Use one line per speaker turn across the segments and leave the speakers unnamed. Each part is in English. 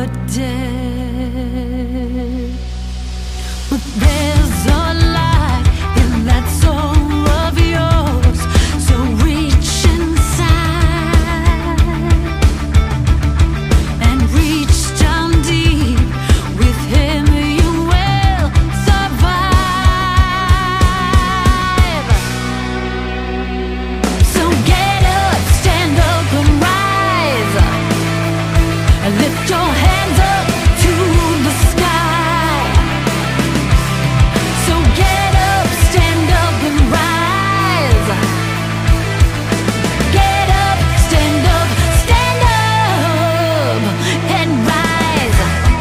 the dead. But there's a light in that soul of yours, so reach inside and reach down deep. With him you will survive. So get up, stand up and rise. Lift your hands up to the sky. So get up, stand up and rise. Get up, stand up and rise.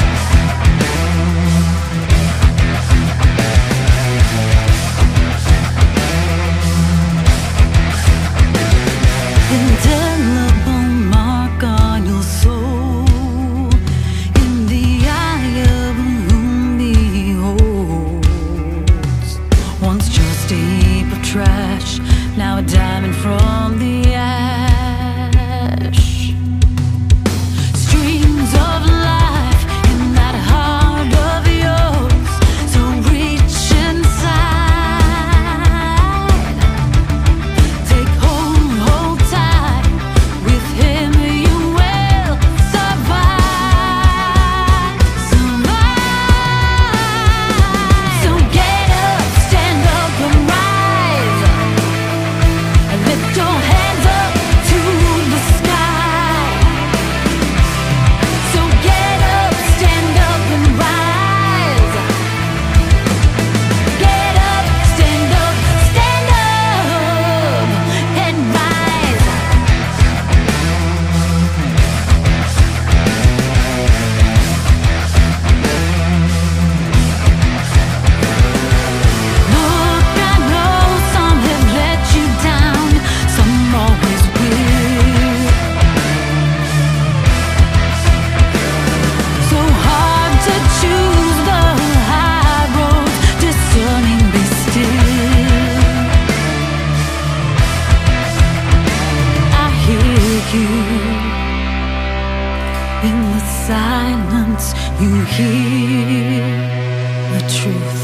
Indelible mark on your soul, in the eye of whom beholds. Once just a heap of trash, now a diamond from the ash. Streams of life in that heart of yours, so reach inside. Take hold tight. With him you will survive. So get up, stand up and rise. Lift your hands up to the sky. So get up, stand up and rise. Get up, stand up and rise. Look, I know some have let you down, some always will. So hard to choose the high road, discerning, be still. I hear you in the silence, you hear the truth.